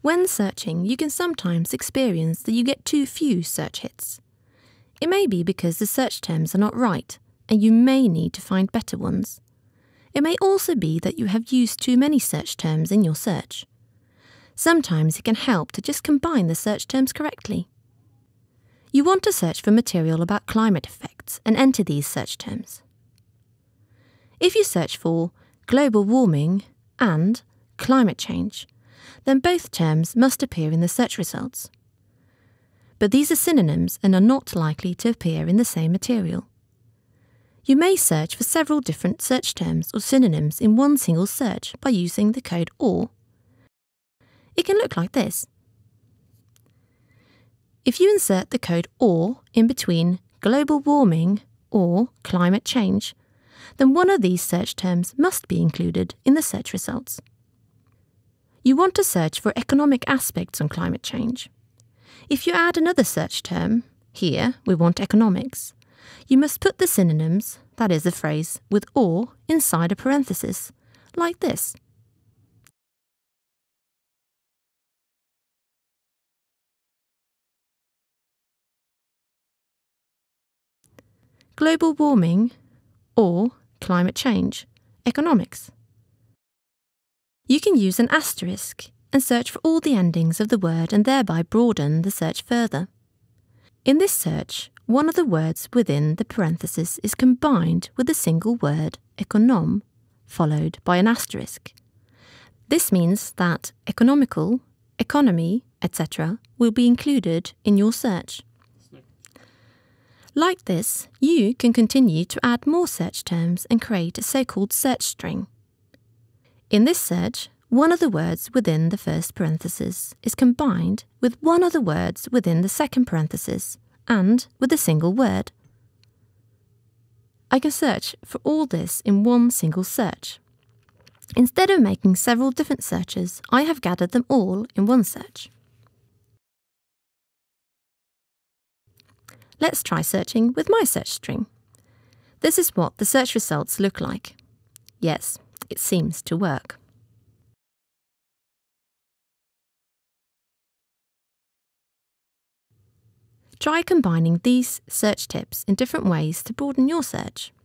When searching, you can sometimes experience that you get too few search hits. It may be because the search terms are not right, and you may need to find better ones. It may also be that you have used too many search terms in your search. Sometimes it can help to just combine the search terms correctly. You want to search for material about climate effects and enter these search terms. If you search for global warming and climate change, then both terms must appear in the search results. But these are synonyms and are not likely to appear in the same material. You may search for several different search terms or synonyms in one single search by using the code OR. It can look like this. If you insert the code OR in between global warming or climate change, then one of these search terms must be included in the search results. You want to search for economic aspects on climate change. If you add another search term, here we want economics, you must put the synonyms, that is the phrase, with OR inside a parenthesis, like this. Global warming or climate change, economics. You can use an asterisk and search for all the endings of the word and thereby broaden the search further. In this search, one of the words within the parenthesis is combined with the single word econom, followed by an asterisk. This means that economical, economy, etc. will be included in your search. Like this, you can continue to add more search terms and create a so-called search string. In this search, one of the words within the first parenthesis is combined with one of the words within the second parenthesis and with a single word. I can search for all this in one single search. Instead of making several different searches, I have gathered them all in one search. Let's try searching with my search string. This is what the search results look like. Yes, it seems to work. Try combining these search tips in different ways to broaden your search.